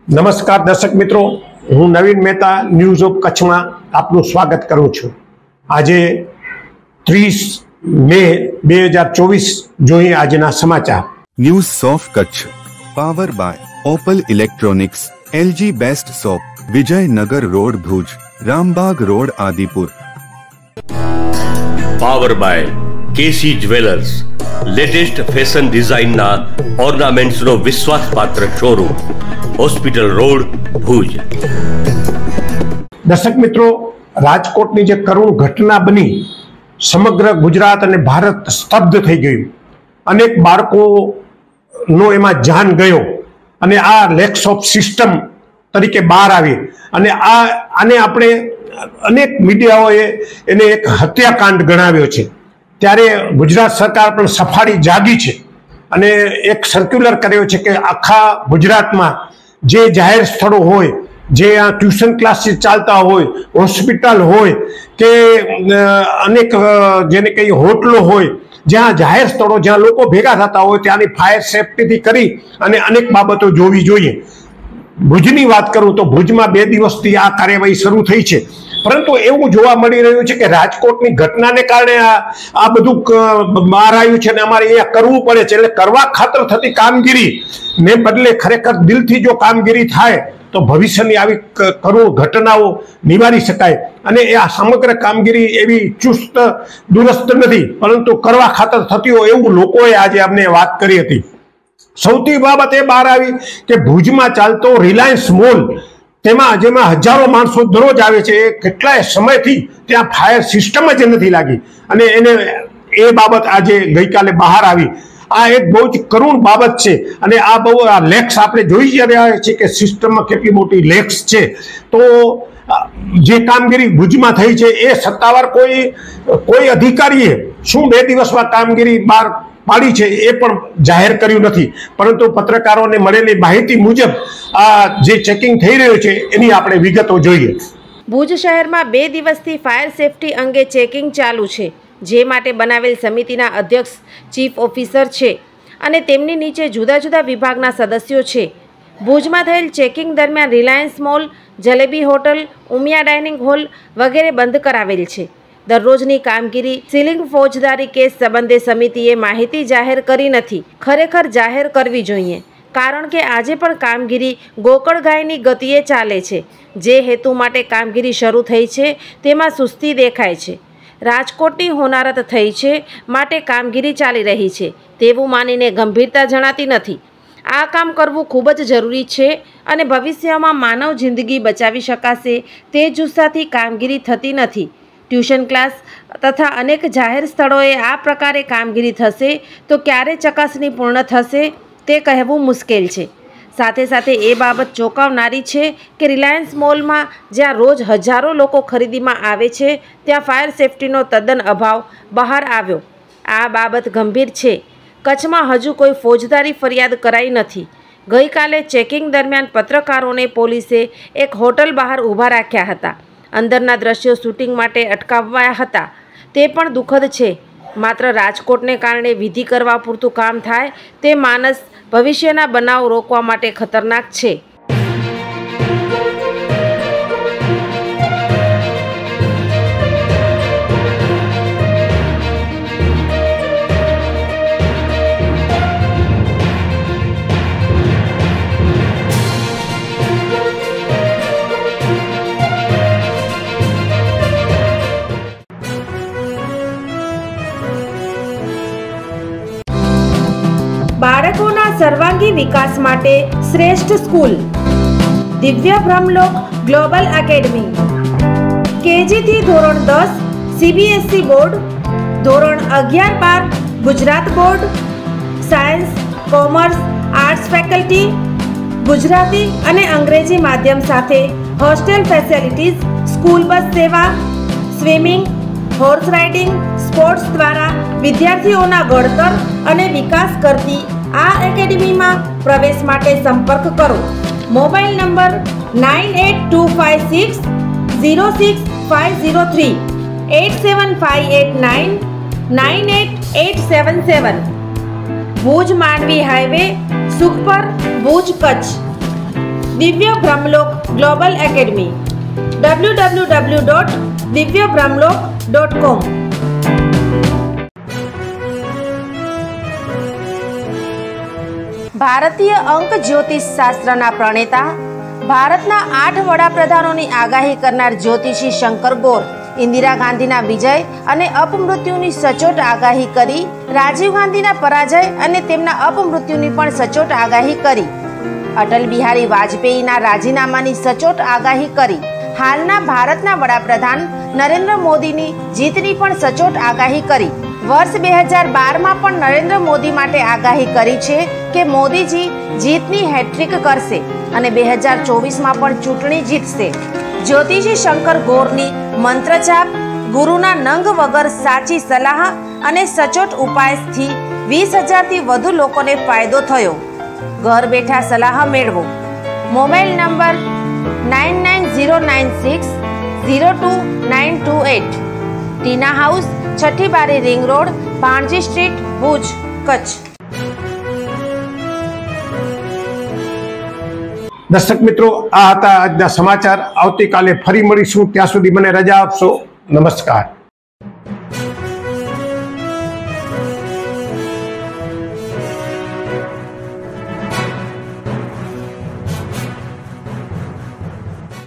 નમસ્કાર દર્શક મિત્રો, હું નવીન મહેતા ન્યૂઝ ઓફ કચ્છમાં આપનું સ્વાગત કરું છું। આજે 30 મે 2024 જોઈએ આજના સમાચાર। News of Kutch power by opal electronics, LG best soap, Vijaynagar road Bhuj, Rambag road Adipur. Power by KC jewellers, latest fashion ડિઝાઇનના ઓર્નામેન્ટ્સનો વિશ્વાસપાત્ર શોરૂમ, હોસ્પિટલ રોડ ભુજ। દર્શક મિત્રો, રાજકોટની જે કરુણ ઘટના બની, સમગ્ર ગુજરાત અને ભારત સ્તબ્ધ થઈ ગયું। અનેક બાળકોનો એમાં જાન ગયો અને આ લેક્સ ઓફ સિસ્ટમ તરીકે બહાર આવી અને આને આપણે અનેક મીડિયાઓએ એને એક હત્યાકાંડ ગણાવ્યો છે। ત્યારે ગુજરાત સરકાર પણ સફાળી જાગી છે અને એક સર્ક્યુલર કર્યો છે કે આખા ગુજરાતમાં જે જાહેર સ્થળો હોય, જે આ ટ્યુશન ક્લાસીસ ચાલતા હોય, હોસ્પિટલ હોય કે અનેક જેને કહીએ હોટલો હોય, જ્યાં જાહેર સ્થળો જ્યાં લોકો ભેગા થતા હોય ત્યાંની ફાયર સેફટીથી કરી અને અનેક બાબતો જોવી જોઈએ। ભુજની વાત કરું તો ભુજમાં 2 દિવસથી આ કાર્યવાહી શરૂ થઈ છે, પરંતુ એવું જોવા મળી રહ્યું છે કે રાજકોટની ઘટનાને કારણે આ બધું બહાર આવ્યું છે અને અમારે અહીંયા કરવું પડે છે। એટલે કરવા ખાતર થતી કામગીરીને બદલે ખરેખર દિલથી જો કામગીરી થાય તો ભવિષ્યની આવી કરુણ ઘટનાઓ નિવારી શકાય। અને આ સમગ્ર કામગીરી એવી ચુસ્ત દુરસ્ત નથી, પરંતુ કરવા ખાતર થતી હોય એવું લોકોએ આજે અમને વાત કરી હતી। સૌથી બાબત એ બહાર આવી કે ભુજમાં ચાલતો રિલાયન્સ મોલ, જેમાં હજારો માણસો દરરોજ આવે છે, એ કેટલાય સમયથી ત્યાં ફાયર સિસ્ટમ જ નથી લાગી અને એ બાબત આજે ગઈકાલે બહાર આવી। આ એક બહુ જ કરુણ બાબત છે અને આ બહુ લેક્સ આપણે જોઈ રહ્યા છીએ કે સિસ્ટમમાં કેટલી મોટી લેક્સ છે। તો જે કામગીરી ભુજમાં થઈ છે એ સત્તાવાર કોઈ અધિકારીએ શું 2 દિવસમાં કામગીરી બહાર પાડી છે એ પણ જાહેર કર્યું નથી, પરંતુ પત્રકારોને મળેલી માહિતી મુજબ આ જે ચેકિંગ થઈ રહ્યું છે એની આપણે વિગતો જોઈએ। ભુજ શહેરમાં 2 દિવસથી ફાયર સેફટી અંગે ચેકિંગ ચાલુ છે, જે માટે બનાવેલ સમિતિના અધ્યક્ષ ચીફ ઓફિસર છે અને તેમની નીચે જુદા જુદા વિભાગના સદસ્યો છે। ભુજમાં થયેલ ચેકિંગ દરમિયાન Reliance mall, jalebi hotel, Umiya dining hall વગેરે બંધ કરાવેલ છે। દરરોજની કામગીરી સીલિંગ ફોજદારી કેસ સંબંધે સમિતિએ માહિતી જાહેર કરી નથી, ખરેખર જાહેર કરવી જોઈએ, કારણ કે આજે પણ કામગીરી ગોકળગાયની ગતિએ ચાલે છે। જે હેતુ માટે કામગીરી શરૂ થઈ છે તેમાં સુસ્તી દેખાય છે। રાજકોટની હોનારત થઈ છે માટે કામગીરી ચાલી રહી છે તેવું માનીને ગંભીરતા જણાતી નથી। આ કામ કરવું ખૂબ જ જરૂરી છે અને ભવિષ્યમાં માનવ જિંદગી બચાવી શકાશે તે જુસ્સાથી કામગીરી થતી નથી। ટ્યુશન ક્લાસ તથા અનેક જાહેર સ્થળોએ આ પ્રકારે કામગીરી થશે તો ક્યારે ચકાસણી પૂર્ણ થશે તે કહેવું મુશ્કેલ છે। સાથે સાથે એ બાબત ચોંકાવનારી છે કે રિલાયન્સ મોલમાં જ્યાં રોજ હજારો લોકો ખરીદીમાં આવે છે ત્યાં ફાયર સેફટીનો તદ્દન અભાવ બહાર આવ્યો। આ બાબત ગંભીર છે। કચ્છમાં હજુ કોઈ ફોજદારી ફરિયાદ કરાઈ નથી। ગઈકાલે ચેકિંગ દરમિયાન પત્રકારોને પોલીસે એક હોટલ બહાર ઊભા રાખ્યા હતા। અંદરના દ્રશ્યો શૂટિંગ માટે અટકાવાયા હતા, તે પણ દુઃખદ છે। માત્ર રાજકોટને કારણે વિધિ કરવા પૂરતું કામ થાય તે માનસ ભવિષ્યના બનાવ રોકવા માટે ખતરનાક છે। બાળકોના સર્વાંગી વિકાસ માટે શ્રેષ્ઠ સ્કૂલ દિવ્ય બ્રહ્મલોક ગ્લોબલ એકેડમી। KG થી ધોરણ 10 CBSE બોર્ડ, ધોરણ 11-12 Gujarat board, science, commerce, arts faculty, Gujarati અને અંગ્રેજી માધ્યમ સાથે હોસ્ટેલ ફેસિલિટીઝ, સ્કૂલ બસ સેવા, સ્વિમિંગ, હોર્સ રાઇડિંગ, સ્પોર્ટ્સ દ્વારા વિદ્યાર્થીઓના ઘડતર અને વિકાસ કરતી આ એકેડમીમાં પ્રવેશ માટે સંપર્ક કરો। Mobile number 9825606503, 8758998877। Bhuj Mandvi highway, Sukhpar, Bhuj, Kutch. Divya Brahmlok global academy www.divyabrahmlok.com। ભારતીય અંક જ્યોતિષ શાસ્ત્રના પ્રણેતા, ભારતના 8 વડાપ્રધાનોની આગાહી કરનાર જ્યોતિષી શંકર ગોર ઇન્દિરા ગાંધીના વિજય અને અપમૃત્યુની સચોટ આગાહી કરી, રાજીવ ગાંધીના પરાજય અને તેમના અપમૃત્યુની પણ સચોટ આગાહી કરી, અટલ બિહારી વાજપેયીના રાજીનામાની સચોટ આગાહી કરી, હાલના ભારતના વડાપ્રધાન નરેન્દ્ર મોદીની જીતની પણ સચોટ આગાહી કરી, વર્ષ 2012માં પણ નરેન્દ્ર મોદી માટે આગાહી કરી છે કે મોદીજી જીતની હેટ્રિક કરશે અને 2024માં પણ ચૂંટણી જીતશે। જ્યોતિષી શંકર ગોરની મંત્રજાપ, ગુરુના નંગ વગર સાચી સલાહ અને સચોટ ઉપાયથી 20,000થી વધુ લોકોને ફાયદો થયો। ઘર બેઠા સલાહ મેળવો। Mobile number 9909602928। ટીના house, Chhathi Bari ring road, Bhanji street, Bhuj, Kutch. દર્શક મિત્રો, આ હતા આજના સમાચાર। આવતીકાલે ફરી મળીશું, ત્યાં સુધી મને રજા આપશો। નમસ્કાર।